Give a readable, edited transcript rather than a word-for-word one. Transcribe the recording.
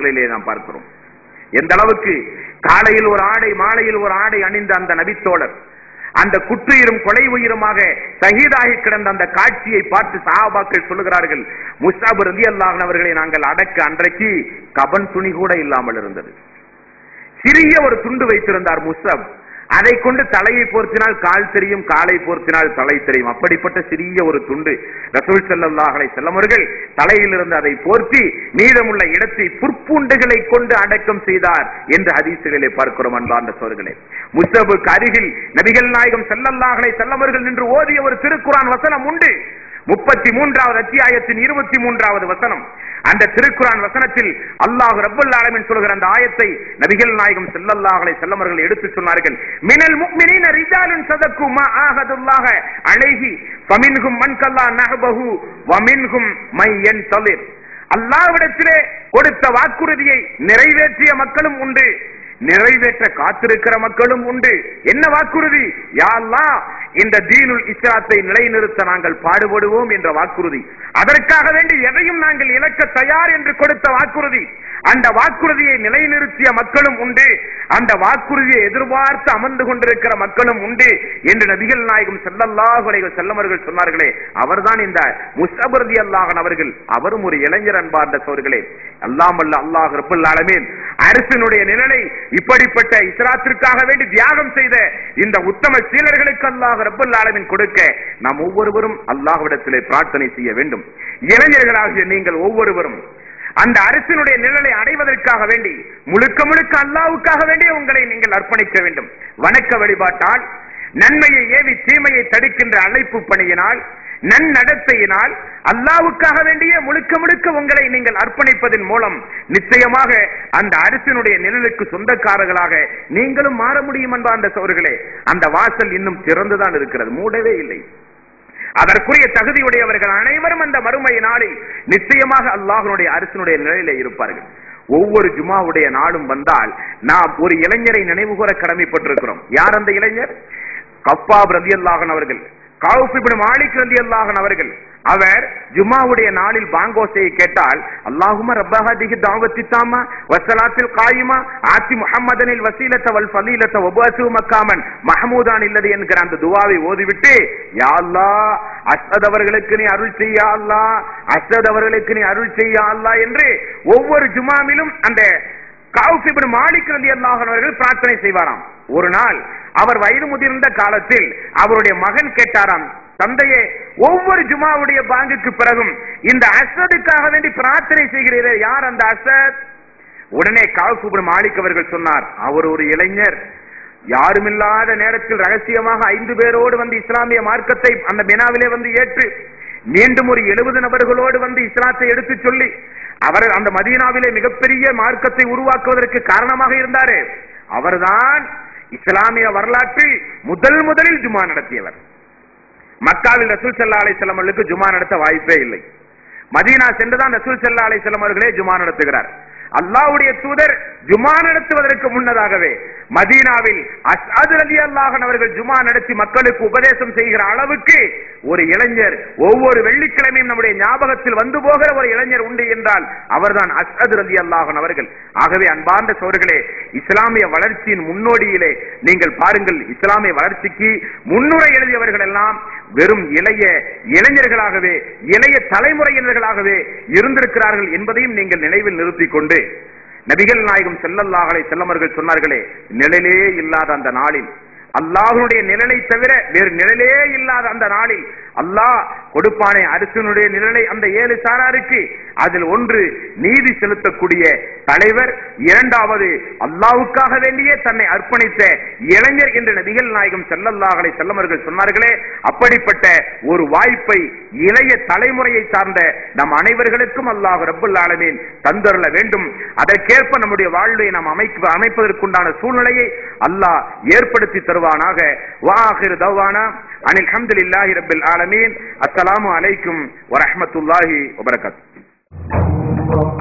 ஹதீஸ்களிலே நாம் பார்க்கிறோம். எந்த அளவுக்கு காலையில் ஒரு ஆடை மாலையில் ஒரு ஆடை அணிந்த அந்த நபித்தோழர் அந்த குற்றுயிரும் கொலை உயிருமாக ஷஹீதாகி கிடந்த அந்த காட்சியை பார்த்து சஹாபாக்கள் சொல்லுகிறார்கள், முஸ்அப் ரலியல்லாஹு அன்ஹு அவர்களை நாங்கள் அடக்க அன்றைக்கு கபன் துணி கூட இல்லாமல் இருந்தது. சிறிய ஒரு துண்டு வைத்திருந்தார் முஸ்அப். அதை கொண்டு தலையை போர்த்தினால் கால் தெரியும், காலை போர்த்தினால் தலை தெரியும். அப்படிப்பட்ட சிறிய ஒரு துண்டு ரசூல் ஸல்லல்லாஹு அலைஹி வஸல்லம் அவர்கள் தலையில் இருந்து அதை போர்த்தி மீதமுள்ள இடத்தை புற்பூண்டுகளை கொண்டு அடக்கம் செய்தார் என்று ஹதீஸ்களிலே பார்க்கிறோம். அன்பார்ந்த சகோதரர்களே, முஸ்அபுக்கு அருகில் நபிகள் நாயகம் ஸல்லல்லாஹு அலைஹி வஸல்லம் அவர்கள் நின்று ஓதிய ஒரு திருக்குர்ஆன் வசனம் உண்டு. 33வது அத்தியாயத்தின் 23வது வசனம். அந்த திருக்குர்ஆன் வசனத்தில் அல்லாஹ் ரப்பல் ஆலமீன் சொல்கிற அந்த ஆயத்தை நபிகள் நாயகம் ஸல்லல்லாஹு அலைஹி வஸல்லம் அவர்கள் எடுத்து சொன்னார்கள். மினல் முஃமினீன ரிஜாலுன் ஸதகு மா ஆஹதுல்லாஹ அலைஹி ஃபமின்ஹும் மன் கல்லா நஹபஹு வமின்ஹும் மை யன்தலிர். அல்லாஹ்விடத்திலே கொடுத்த வாக்குறுதியை நிறைவேற்றிய மக்களும் உண்டு, நிறைவேற்ற காத்திருக்கிற மக்களும் உண்டு. என்ன வாக்குறுதி? யா அல்லாஹ், இந்த தீனுல் இஸ்லாத்தை நிலைநிறுத்த நாங்கள் பாடுபடுவோம் என்ற வாக்குறுதி. அதற்காக வேண்டி எதையும் நாங்கள் இழக்க தயார் என்று கொடுத்த வாக்குறுதி. அந்த வாக்குறுதியை நிலைநிறுத்திய மக்களும் உண்டு, அந்த வாக்குறுதியை எதிர்பார்த்து அமர்ந்து கொண்டிருக்கிற மக்களும் உண்டு என்று நபிகள் நாயகம் ஸல்லல்லாஹு அலைஹி வஸல்லம் அவர்கள் சொன்னார்களே, அவர்தான் இந்த முஸ்அப் ரலியல்லாஹு அன்ஹு அவர்கள். அவரும் ஒரு இளைஞர். அன்பார்ந்த சகோதரர்களே, அல்லாஹ் ரப்பல் ஆலமீன் அரசினுடைய நிழலை இப்படிப்பட்ட இஸ்லாத்திற்காக வேண்டி தியாகம் செய்த இந்த உத்தம சீலர்களுக்கு அல்லாஹ் ரப்பல் ஆலமீன் கொடுக்க நாம் ஒவ்வொருவரும் அல்லாஹ்விடத்திலே பிரார்த்தனை செய்ய வேண்டும். இளைஞர்களாகிய நீங்கள் ஒவ்வொருவரும் அந்த அரசினுடைய நிழலை அடைவதற்காக வேண்டி முழுக்க முழுக்க அல்லாஹ்வுக்காக வேண்டி உங்களை நீங்கள் அர்ப்பணிக்க வேண்டும். வணக்க வழிபாட்டால், நன்மையை ஏவி தீமையை தடுக்கின்ற அழைப்பு பணியினால், நன்னடத்தையினால் அல்லாஹ்வுக்காக வேண்டிய முழுக்க முழுக்க உங்களை நீங்கள் அர்ப்பணிப்பதன் மூலம் நிச்சயமாக அந்த அரசினுடைய நிழலுக்கு சொந்தக்காரர்களாக நீங்களும் மாற முடியும். அன்பார்ந்த சகோதரர்களே, அந்த வாசல் இன்னும் திறந்துதான் இருக்கிறது, மூடவே இல்லை. அதற்குரிய தகுதியுடையவர்கள் அனைவரும் அந்த மறுமை நாளில் நிச்சயமாக அல்லாஹ்வுடைய அரசினுடைய நிலையிலே இருப்பார்கள். ஒவ்வொரு ஜுமாவுடைய நாளும் வந்தால் நாம் ஒரு இளைஞரை நினைவு கூற கடமைப்பட்டிருக்கிறோம். யார் அந்த இளைஞர்? கப்பாப் ரலியல்லாஹு அன்ஹு அவர்கள், கௌஃப் இப்னு மாலிக் ரலியல்லாஹு அன்ஹு அவர்கள். அவர் ஜுமாவுடைய நாளில் பாங்கோசையை கேட்டால் அல்லாஹும்ம ரப்ப ஹாதிஹி தஅவத்தி தாமா வஸ்ஸலாத்தில் காயிமா ஆதி முஹம்மதனில் வஸீலத வல் ஃபலீலத வபஅஸு மக்காமன் மஹ்மூதான் இல்லது என்கிற அந்த துஆவை ஓதிவிட்டு, யா அல்லாஹ், அஸ்அத் அவர்களுக்கு நீ அருள் செய்ய யா அல்லாஹ், அஸ்அத் அவர்களுக்கு நீ அருள் செய்ய யா அல்லாஹ் என்று ஒவ்வொரு ஜுமாவிலும் அந்த கௌஃப் இப்னு மாலிக் ரலியல்லாஹு அன்ஹு அவர்கள் பிரார்த்தனை செய்வாராம். ஒரு நாள் அவர் வயது முதிர்ந்த காலத்தில் அவருடைய மகன் கேட்டாராம், தந்தையே, ஒவ்வொரு ஜுமாவுடைய பாங்குக்கு பிறகும் இந்த அஸ்அதுக்காக வேண்டி பிரார்த்தனை செய்கிறீரே, யார் அந்த அஸ்அத்? உடனே கௌஃப் இப்னு மாலிக் அவர்கள் சொன்னார், அவர் ஒரு இளைஞர், யாருமில்லாத நேரத்தில் ரகசியமாக 5 பேரோடு வந்து இஸ்லாமிய மார்க்கத்தை அந்த மினாவிலே வந்து ஏற்று மீண்டும் ஒரு 70 நபர்களோடு வந்து இஸ்லாத்தை எடுத்து சொல்லி அவர் அந்த மதீனாவிலே மிகப்பெரிய மார்க்கத்தை உருவாக்குவதற்கு காரணமாக இருந்தாரே, அவர்தான் இஸ்லாமிய வரலாற்றில் முதலில் ஜுமா நடத்தியவர். மக்காவில் ரசூல் ஸல்லல்லாஹு அலைஹி வஸல்லம் அவர்களுக்கு ஜுமா நடத்த வாய்ப்பே இல்லை. மதீனா சென்றுதான் ரசூல் ஸல்லல்லாஹு அலைஹி வஸல்லம் அவர்களே ஜுமா நடத்துகிறார். அல்லாஹ்வுடைய தூதர் ஜுமா நடத்துவதற்கு முன்னதாகவே மதீனாவில் அஸ்அத் ரலியல்லாஹு அன்ஹு அவர்கள் ஜுமா நடத்தி மக்களுக்கு உபதேசம் செய்கிற அளவுக்கு ஒரு இளைஞர் ஒவ்வொரு வெள்ளிக்கிழமையும் நம்முடைய ஞாபகத்தில் வந்து போகிற ஒரு இளைஞர் உண்டு என்றால் அவர்தான் அஸ்அத் ரலியல்லாஹு அன்ஹு அவர்கள். ஆகவே அன்பார்ந்த சகோதரர்களே, இஸ்லாமிய வளர்ச்சியின் முன்னோடியிலே நீங்கள் பாருங்கள், இஸ்லாமிய வளர்ச்சிக்கு முன்னுரை எழுதியவர்கள் எல்லாம் வெறும் இளைஞர்களாகவே, இளைய தலைமுறையினர்களாகவே இருந்திருக்கிறார்கள் என்பதையும் நீங்கள் நினைவில் நிறுத்திக் கொண்டு, நபிகள் நாயகம் ஸல்லல்லாஹு அலைஹி வஸல்லம் அவர்கள் சொன்னார்களே, நிழலே இல்லாத அந்த நாளில், அல்லாஹ்வுடைய நிழலை தவிர வேறு நிழலே இல்லாத அந்த நாளில் அல்லாஹ் கொடுப்பானே அரசனுடைய நிழலை அந்த 7 சாராருக்கு. அதில் ஒன்று நீதி செலுத்தக்கூடிய தலைவர், இரண்டாவது அல்லாஹ்வுக்காக வேண்டியே தன்னை அர்ப்பணித்த இளைஞர் என்று நபிகள் நாயகம் ஸல்லல்லாஹு அலைஹி வஸல்லம் அவர்கள் சொன்னார்களே, அப்படிப்பட்ட ஒரு வாய்ப்பை இளைய தலைமுறையை சார்ந்த நம் அனைவர்களுக்கும் அல்லாஹ் ரப்பல் ஆலமீன் தந்தருள வேண்டும். அதற்கேற்ப நம்முடைய வாழ்வை நாம் அமைப்பதற்குண்டான சூழ்நிலையை அல்லாஹ் ஏற்படுத்தி தருவானாக. வாஹிர் தவானா அனில் ஹம்துலில்லாஹி ரப்பில் ஆலமீன். அஸ்ஸலாமு அலைக்கும் வரஹ்மத்துல்லாஹி வபரகாத்துஹு.